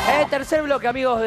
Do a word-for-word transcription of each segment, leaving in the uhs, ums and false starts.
Eh, tercer bloque, amigos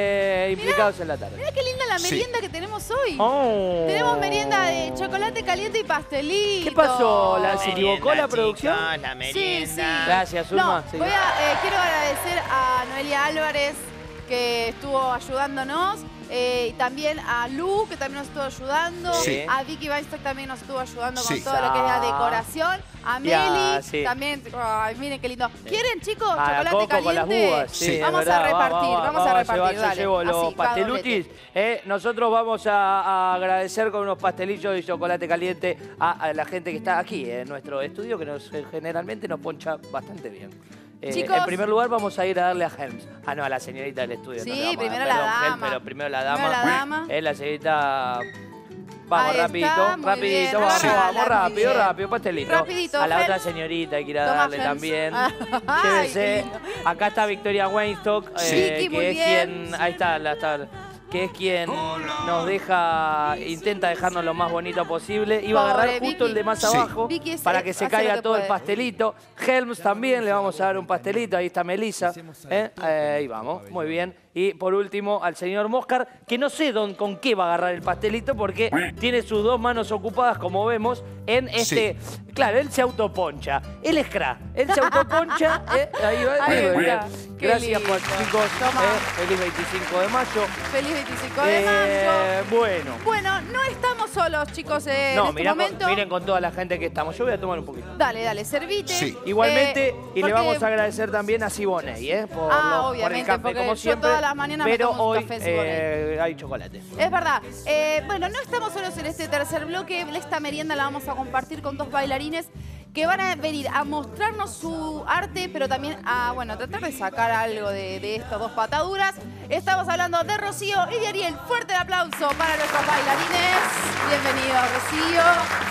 de Implicados mirá, en la Tarde. Mirá qué linda la merienda Sí. que tenemos hoy. Oh. Tenemos merienda de chocolate caliente y pastelito. ¿Qué pasó? ¿La- ¿Se Merienda, equivocó la producción? chicos, la merienda. Sí, sí. Gracias, Zulma. No, Sí. voy a, eh, quiero agradecer a Noelia Álvarez, que estuvo ayudándonos. Eh, y también a Lu, que también nos estuvo ayudando. Sí. A Vicky Weinstock también nos estuvo ayudando con Sí. todo lo que es la decoración. A Ya, Meli sí. también. Ay, miren qué lindo. ¿Quieren, chicos, Ah, chocolate Coco caliente? con las búas. Sí, Sí. es Vamos verdad. a repartir, Va, va, vamos va, a va, repartir, yo dale. llevo los Así, va pastelutis. Eh, nosotros vamos a, a agradecer con unos pastelillos de chocolate caliente a, a la gente que está aquí en nuestro estudio, que nos, eh, generalmente nos poncha bastante bien. Eh, Chicos. En primer lugar vamos a ir a darle a Helms. Ah, no, a la señorita del estudio. Sí, no le vamos a dar. primero la Perdón, Helms, dama. pero primero la dama. Primero la dama. Eh, la señorita... Vamos, Ahí está, rapidito, muy rapidito, bien, vamos, regala, vamos, muy rápido, bien. rápido, pastelito. Rapidito, a la otra Helms. señorita hay que ir a Toma, darle Helms. también. Ay, Llévese. qué lindo. Acá está Victoria Weinstock, Sí, eh, Vicky, muy que es bien. quien, ahí está, la está, que es quien nos deja, intenta dejarnos lo más bonito posible. Iba a agarrar Pobre justo Vicky. el de más Sí. abajo Vicky es- para que se hace lo caiga que todo el puede. pastelito. Helms también le vamos a dar un pastelito, ahí está Melissa. ¿eh? Eh, ahí vamos, muy bien. Y por último al señor Moscar, que no sé don, con qué va a agarrar el pastelito porque tiene sus dos manos ocupadas, como vemos, en este... Claro, él se autoponcha. Él es crack. Él se autoponcha. ¿eh? Ahí va. Ahí muy está. bien. Qué Gracias, lindo. pues, chicos. Toma. ¿eh? Feliz veinticinco de mayo. Feliz veinticinco de mayo. Eh, bueno. Bueno, no estamos solos, chicos, eh, No, en este mirá con- momento. miren con toda la gente que estamos. Yo voy a tomar un poquito. Dale, dale, servite. Sí. Igualmente, Eh, y le porque- vamos a agradecer también a Siboney, ¿eh? Por, Ah, lo- por el obviamente, café, porque como yo siempre. todas las mañanas me pero tomo un hoy café eh, hay chocolate. Es verdad. Eh, bueno, no estamos solos en este tercer bloque. Esta merienda la vamos a compartir con dos bailarines que van a venir a mostrarnos su arte, pero también a, bueno, tratar de sacar algo de, de estas dos pataduras. Estamos hablando de Rocío y de Ariel. Fuerte el aplauso para nuestros bailarines. Bienvenido, Rocío.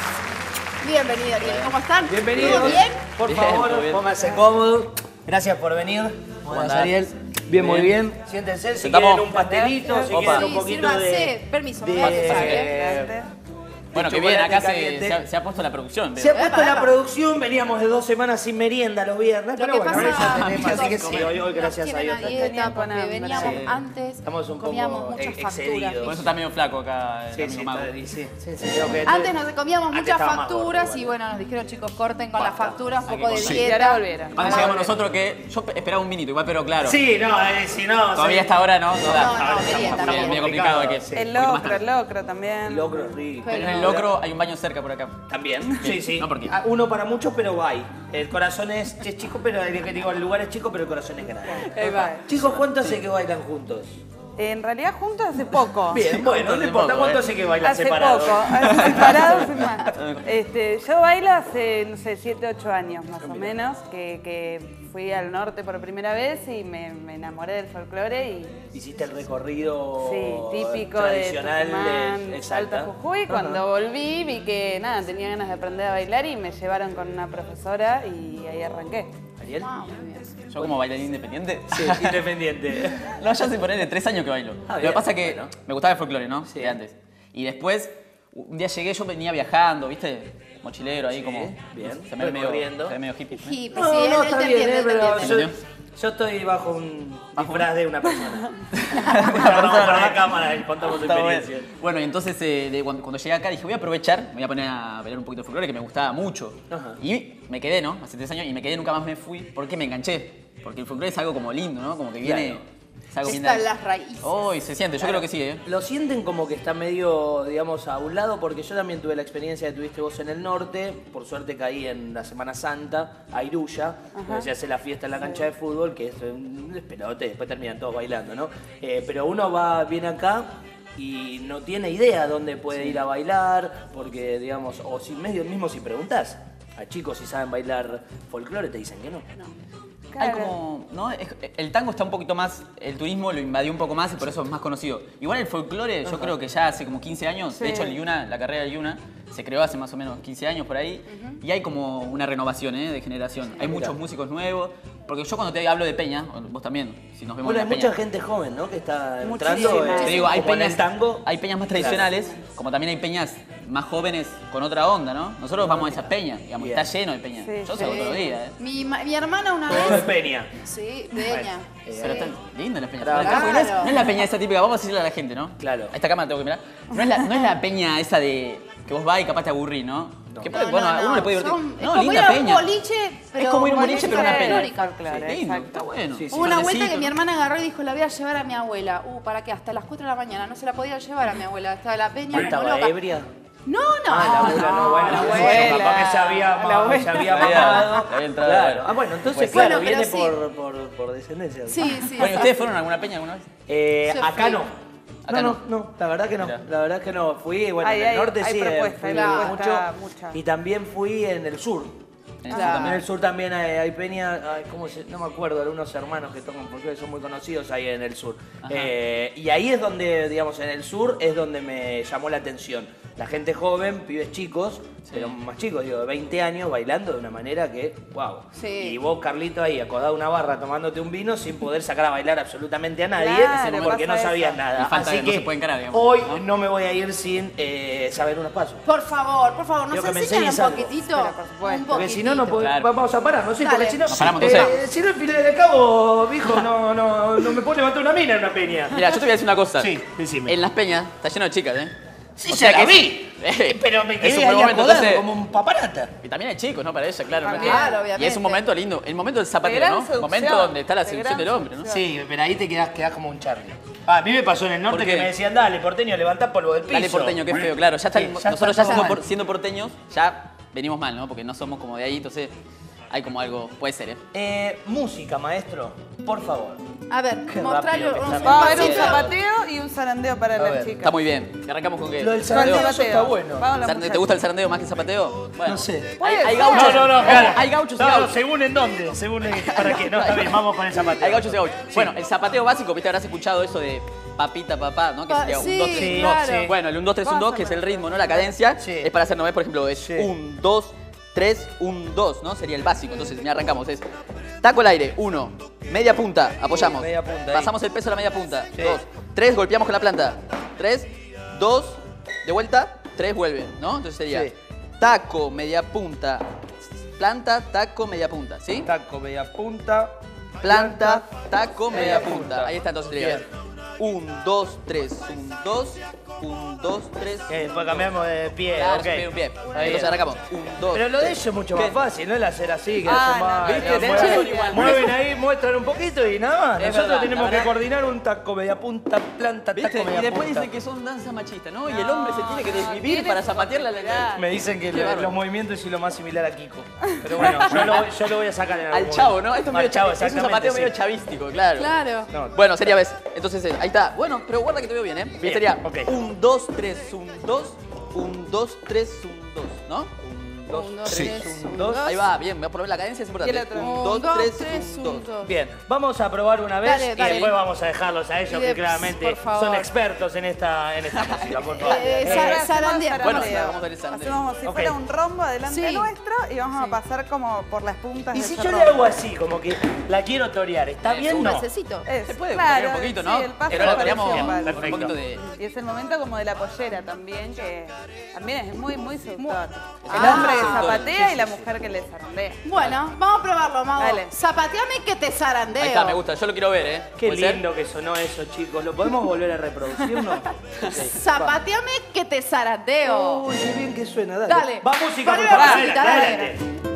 Bienvenido, Ariel. ¿Cómo están? Bienvenidos. ¿Todo bien? Por Bien, favor, todo bien. pónganse cómodos. Gracias por venir. Buenas, andás? Ariel. Bien, muy Bien. bien. Siéntense, si Sentamos. quieren un pastelito, si Opa. quieren un Sí, poquito sírvanse. de... Permiso, de- me pasa, eh, Bueno, de qué bien, acá chocolate se, caliente. se ha, se ha puesto la producción. Se ha veo. puesto Epa, la epa. producción, veníamos de dos semanas sin merienda los viernes, Lo pero que bueno, pasa, ahora ya tenemos, así que chicos, sí, hoy, hoy gracias nos a Dios. tienen a dieta porque hambre. veníamos Sí. antes, Estamos un poco comíamos muchas ex- facturas. excedidos. Por eso está medio flaco acá el Sí, amigo sí, Mago. está- y sí, sí, sí, creo que- Antes nos comíamos Antes muchas estaba más facturas gordo, y igual. bueno, nos dijeron chicos, corten con las Basta. facturas, un Hay poco que de cortar. dieta. Y ahora volvieron. Ahora llegamos nosotros que yo esperaba un minito, igual, pero claro. Sí, no, eh, si no... Todavía sí. hasta ahora no, no da. No, no, Ahora quería, estamos también. medio, medio complicado. Hay que, Sí. El un poquito más locro, el tarde. locro también. Locro rico. Pero- En el locro hay un baño cerca por acá. También, sí, sí. No, ¿por qué? Ah, Uno para muchos, pero hay. El corazón es, es chico, pero digo, el lugar es chico, pero el corazón es grande. Ahí va. Chicos, ¿cuánto hace que bailan juntos? En realidad juntos hace poco. Bien, bueno, no hace importa poco, cuánto eh. hace que bailan Hace separados. poco, hace separados y más. Este, yo bailo hace, no sé, siete, ocho años más o menos, que, que fui al norte por primera vez y me, me enamoré del folclore y Hiciste el recorrido sí, típico tradicional de Tucumán, de Salta, Jujuy. Cuando volví vi que nada, tenía ganas de aprender a bailar y me llevaron con una profesora y ahí arranqué. Ariel. Ah, muy bien. Yo como bailarín independiente. Sí, independiente. No, yo hace ponerle tres años que bailo. Ah, Lo bien, que pasa es que bueno. me gustaba el folclore, ¿no? Sí. De antes. Y después, un día llegué, yo venía viajando, ¿viste? Mochilero ahí Sí, como... bien. Se me ve medio, Recorriendo. se ve medio hippie. Hippie, No, sí, no, él- él está te bien, entiende, eh, él te pero entiende. yo, yo estoy bajo un ¿Bajo disfraz de una persona. Una Vamos persona, para la ¿no? cámara y contamos Está bueno. experiencias. Bueno, y entonces eh, de cuando, cuando llegué acá dije, voy a aprovechar, me voy a poner a bailar un poquito de folclore que me gustaba mucho. Ajá. Y me quedé, ¿no? Hace tres años y me quedé, nunca más me fui porque me enganché. Porque el folclore es algo como lindo, ¿no? Como que viene... Claro. Es algo bien Están de- las raíces. Oh, y se siente, yo creo que sí, ¿eh? Lo sienten como que está medio, digamos, a un lado, porque yo también tuve la experiencia que tuviste vos en el norte. Por suerte caí en la Semana Santa, a Iruya, donde se hace la fiesta en la cancha de fútbol, que es un despelote, después terminan todos bailando, ¿no? Eh, pero uno va bien acá y no tiene idea dónde puede ir a bailar, porque, digamos, o si medio mismo si preguntas a chicos si saben bailar folclore, te dicen que no. Hay Claro. como, ¿no? Es- El tango está un poquito más, el turismo lo invadió un poco más y por eso es más conocido. Igual el folclore, yo creo que ya hace como quince años, Sí. de hecho el Yuna, la carrera del Yuna, se creó hace más o menos quince años por ahí y hay como una renovación, ¿eh? De generación. Hay mira. muchos músicos nuevos, porque yo cuando te hablo de peña, vos también, si nos vemos Bueno, hay en la peña. mucha gente joven, ¿no? Que está Muchísima. entrando. eh, Te digo, hay como en peñas, el tango. hay peñas más tradicionales, como también hay peñas más jóvenes con otra onda, ¿no? Nosotros vamos a esas peñas, digamos, Bien. está lleno de peñas. Sí, Yo sí. salgo todos los días, ¿eh? Mi, ma- mi hermana una Todo de vez... Peña. Sí, peña. Pero están lindas las peñas. Claro. Pero porque no, es, no es la peña esa típica, vamos a decirle a la gente, ¿no? Claro. A esta cámara tengo que mirar. No es la, no es la peña esa de que vos vas y capaz te aburrís, ¿no? Que puede- No, bueno, no, a uno no. le puede divertir. Son- es no, como linda ir a un peña. boliche, pero es como ir a un boliche, pero una boliche peña. histórica. Folclore, Sí, lindo, exacto. está bueno. Sí, sí. Hubo una vuelta Verdecito. que mi hermana agarró y dijo, la voy a llevar a mi abuela. Uh, ¿para qué? Hasta las cuatro de la mañana. No se la podía llevar a mi abuela. Estaba la peña. como ¿Estaba loca. ebria? No, no. Ah, la abuela no, bueno, la eso, abuela. capaz que se había, La abuela. se había Había- mamado. había entrado, Claro. bueno. Ah, bueno, entonces, Pues, claro, bueno, pero viene sí. por, por, por descendencia. Sí, sí. Bueno, ¿ustedes fueron a alguna peña alguna vez? Eh, Yo acá fui. no. Acá no, no. no, no, la verdad que no. Mirá. La verdad que no. Fui, bueno, Hay- en el hay- norte hay sí, eh, propuesta, fui hay Claro. propuesta mucho. mucha. Y también fui en el sur. En Claro. También en el sur también hay, hay peña, ay, ¿cómo se? No me acuerdo, algunos hermanos que tocan folclore son muy conocidos ahí en el sur. Eh, y ahí es donde, digamos, en el sur es donde me llamó la atención. La gente joven, pibes chicos, pero más chicos, digo, de veinte años, bailando de una manera que, wow. Sí. Y vos, Carlito, ahí acodado a una barra tomándote un vino sin poder sacar a bailar absolutamente a nadie, Claro, porque no pasa sabías eso. nada. Y falta Así que no que se puede encarar, digamos, hoy ¿no? ¿no? me voy a ir sin eh, saber unos pasos. Por favor, por favor, ¿nos Quiero que me enseñan enseñes un algo. poquitito? Pero por supuesto. Un Porque si no, no poquitito. podemos, Claro. vamos a parar, no sé, Dale. porque si no, Nos paramos, eh, entonces. si no, al final de cabo, viejo, no, no, no me puedo levantar una mina en una peña. Mira, yo te voy a decir una cosa. Sí, decime. En las peñas está lleno de chicas, ¿eh? Sí, O ya sea la que vi, es- pero me es quedé un ahí buen momento, acodado entonces- como un paparata. Y también hay chicos, ¿no? Para ella, claro. ¿no? También. Claro, Y es obviamente. un momento lindo. El momento del De zapatero, gran ¿no? El seducción, momento donde está la de seducción gran del hombre, ¿no? seducción. Sí, pero ahí te quedás, quedás como un Charlie. Ah, a mí me pasó en el norte ¿Por que qué? me decían, dale, porteño, levantá polvo del piso. Dale porteño, qué feo, claro. Ya está, Sí, el- ya nosotros está ya todo siendo, mal. por- siendo porteños, ya venimos mal, ¿no? Porque no somos como de ahí, entonces hay como algo, puede ser, ¿eh? Eh, música, maestro, por favor. A ver, Qué mostrarle rápido que un, está. Va a haber un pasito. zapateo y un zarandeo para A las ver. chicas. Está muy bien. Arrancamos con qué. Lo del Con el zarandeo, eso zapateo. está bueno. Vamos a la Zarandeo, ¿te gusta el zarandeo más que el zapateo? Bueno, No sé. Hay, Puede hay ser. gauchos. No, no, no, Ojo, claro. hay gauchos y No, no, gauchos. según en dónde, según en, para qué, no, está bien, vamos con el zapateo. Hay gauchos y gauchos. Sí. Bueno, el zapateo básico, viste, habrás escuchado eso de papita, papá, ¿no? Que Pa- sería un, sí, dos, tres, un, claro. dos. Sí. Bueno, el un, dos, tres, un, Más dos, o que es el menos. ritmo, ¿no? La cadencia. Sí. Es para hacer, ¿no ves? Por ejemplo, es Sí. un, dos, tres, un, dos, ¿no? Sería el básico. Entonces, ya arrancamos. Es taco al aire, uno. Media punta, apoyamos. Media punta, ahí. Pasamos el peso a la media punta. Sí. Dos. Tres, golpeamos con la planta. Tres, dos, de vuelta, tres, vuelve, ¿no? Entonces sería Sí. taco, media punta, planta, taco, media punta, ¿sí? Taco, media punta. Planta, taco, media Media punta. punta. Ahí está, entonces sería. Bien. Un, dos, tres, un, dos, un, dos, tres. Eh, después cambiamos de pie, Claro, ok. bien, bien. Está Entonces bien. arrancamos. Un, dos. Pero lo de tres. ellos es mucho ¿Qué? más fácil, no el hacer así, que Ah, hacen más. no, ¿viste? no, De mueven, hecho, igual. mueven ahí, muestran un poquito y nada más. Es Nosotros verdad, tenemos la que verdad. coordinar un taco, media punta, planta, ¿Viste? taco, media Y después punta. dicen que son danza machista, ¿no? Y el hombre se tiene que desvivir tiene para su zapatear la particularidad. Me dicen que Qué lo- bárbaro. los movimientos es lo más similar a Kiko. Pero bueno, yo lo, yo lo voy a sacar en algún Al chavo, momento. ¿no? Esto es, Al medio chavo, chav- es un exactamente, zapateo sí. medio chavístico, claro. Claro. No. Bueno, sería ves. Entonces, eh, ahí está. Bueno, pero guarda que te veo bien, ¿eh? Bien, Bien, sería ok. un, dos, tres, un, dos, un, dos, tres, un, dos, ¿no? Un, dos, Un, dos, tres, tres, un, un, dos. dos. Ahí va, bien, voy a probar la cadencia, es importante. Y el otro. Un, Un, dos, dos, tres, tres, un, un, dos. dos. Bien, vamos a probar una vez Dale, dale. y después vamos a dejarlos a ellos Y de- que claramente por favor. son expertos en esta, en esta música, por favor. Eh, Eh, sa- Ahora hacemos zarandeo. Bueno, zarandeo. vamos a ver el zarandeo. Hacemos como si Ok. fuera un rombo adelante Sí. nuestro y vamos Sí. a pasar como por las puntas y de si ese yo le rombo. hago así, como que la quiero torear, ¿está Eh, bien? Un No. necesito. Es, Se puede claro, poner un poquito, ¿no? Sí, el paso Pero ahora me teníamos pareció Bien, mal. un poquito de... Y es el momento como de la pollera también, que también es muy, muy seductor. El Ah, hombre que seductor. zapatea Sí, y la sí, sí. mujer que le zarandea. Bueno, vamos a probarlo, Mago. Dale. Zapateame que te zarandeo. Ahí está, me gusta. Yo lo quiero ver, ¿eh? Qué ¿Puede ser? lindo que sonó eso, chicos. ¿Lo podemos volver a reproducir, no? Sí. Zapateame que te zarandeo. Uy, qué bien que suena, dale. Dale. Va música, por Ponle favor. la musiquita, Adelante,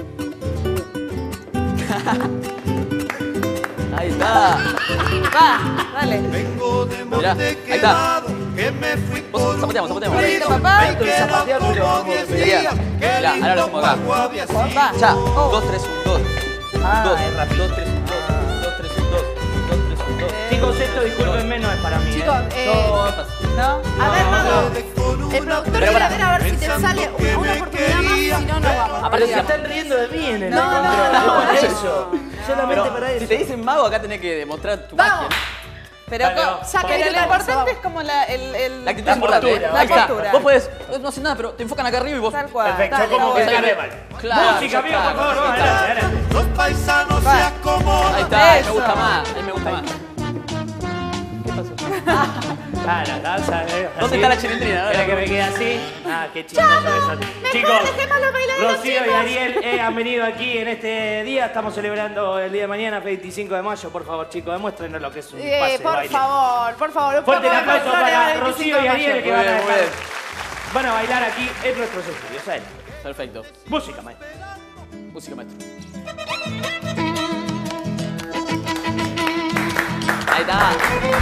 dale. adelante. Ahí está. Va, dale. Mirá, ahí está. Vos, zapateamos, zapateamos. Papito, papá. Esto de zapatear, pero vamos a Sería. Mirá, ahora lo hacemos acá. Va. Ya, Oh. dos, tres, un, dos. Ah, Dos, es rápido. dos, tres, un, dos. Dos, tres, un, dos. Dos, tres, un, dos. Chicos, esto discúlpenme, no es para mí. Chicos, ¿eh? eh, No, ¿Qué pasa? ¿No? A ver, Mago. El productor Pero quiere pará. ver a ver si te sale una, una oportunidad más, si no, no vamos. Aparte se están riendo de mí en el No, no, control. no, Por no. eso. Solamente Pero para eso. si te dicen mago, acá tenés que demostrar tu Vamos. magia. Pero, Dale, co- vamos. pero Saque lo el importante vamos. es como la, el, el- La actitud La es importante, postura, ¿eh? la Ahí está. postura. Vos podés, no hacen nada, pero te enfocan acá arriba y vos... Tal cual. Perfecto, Dale, como que vamos. carnaval. Claro, Música, ya amigo, está. por favor, vamos, adelante, adelante. Los paisanos Va. se acomodan gusta, ahí me Eso. gusta más, ahí me gusta más. ¿Qué pasó? Ah, la casa, eh. ¿Dónde así. está la chilindrina? ¿Querés que me quede así? Ah, qué chistoso que son. Chicos, dejemos los bailarines, Rocío y chicos. Ariel eh, han venido aquí en este día. Estamos celebrando el día de mañana, veinticinco de mayo. Por favor, chicos, demuéstrenos lo que es un Eh, pase de por baile. favor, por favor. un Fuerte el poco de aplauso folclore para al veinticinco Rocío y de mayo. Ariel que Muy van a, bien, muy estar- bien. van a bailar aquí en nuestros estudios. A él. Perfecto. Música, maestro. Música, maestro. Ahí está.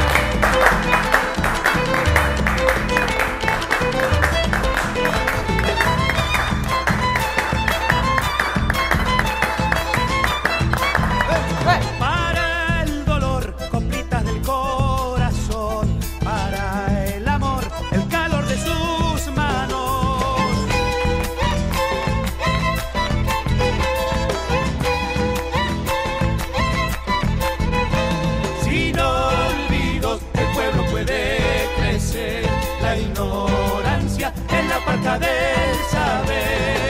Para el dolor, coplitas del corazón. Para el amor, el calor de sus manos. Sin olvidos, el pueblo puede crecer. La ignorancia en la parca del saber.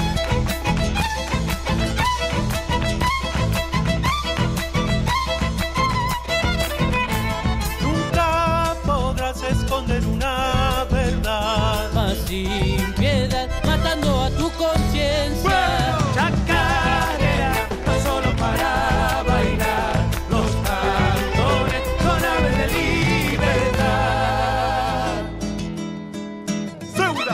Nunca podrás esconder una verdad. Más sin piedad, matando a tu conciencia. Chacarera, no solo para bailar. Los cantores son aves de libertad. ¡Segura!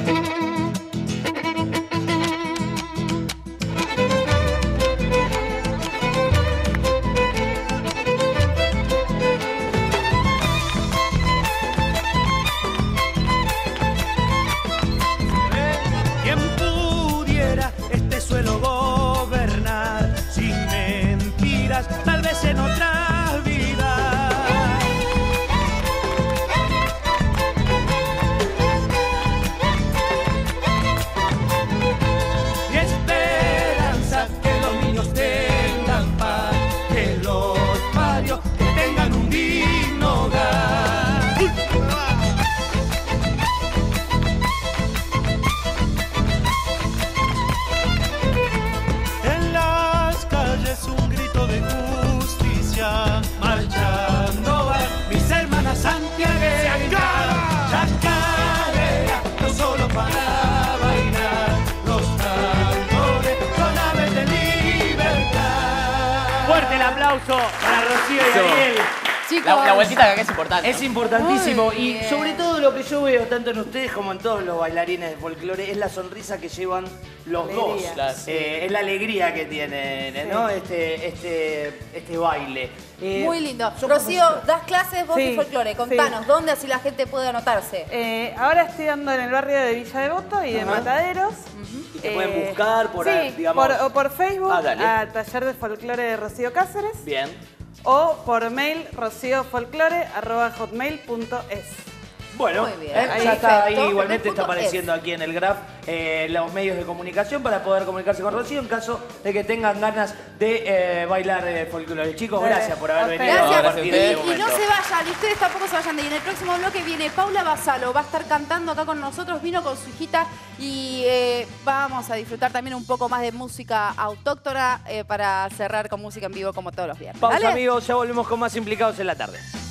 Quien pudiera este suelo gobernar sin mentiras, tal vez en otra vida. Y esperanza que los niños tengan paz, que los varios que tengan un digno hogar. En las calles un grito de justicia, marchando van mis hermanas santiagueñas. Chacarera, no solo para bailar, los cantores son aves de libertad. Fuerte el aplauso para Rocío y Ariel. Chicos, La, la vueltita de acá es importante. Es importantísimo Muy y bien. sobre todo lo que yo veo tanto en ustedes como en todos los bailarines de folclore es la sonrisa que llevan los Alegría. dos. Claro. Eh, es la alegría que tienen, ¿no? Este, este, este baile. Eh, muy lindo. son Rocío, compositores. das clases vos Sí, de folclore. sí. Contanos, ¿dónde así la gente puede anotarse? Eh, ahora estoy dando en el barrio de Villa Devoto y de Ajá. Mataderos. Y te pueden buscar por, sí, ah, digamos- por- o por Facebook, Ah, dale. a Taller de Folclore de Rocío Cáceres. Bien. O por mail rociofolclore arroba hotmail punto es. Bueno, Muy bien. eh, ya está ahí, Perfecto. igualmente está Punto apareciendo aquí en el graph eh, los medios de comunicación para poder comunicarse con Rocío en caso de que tengan ganas de eh, bailar eh, folclore. Chicos, gracias por haber A ustedes. venido a Gracias. compartir Y, este y momento. no se vayan, y ustedes tampoco se vayan de ahí. En el próximo bloque viene Paula Basalo, va a estar cantando acá con nosotros, vino con su hijita y eh, vamos a disfrutar también un poco más de música autóctona eh, para cerrar con música en vivo como todos los viernes. Pausa, ¿Vale? amigos, ya volvemos con más Implicados en la Tarde.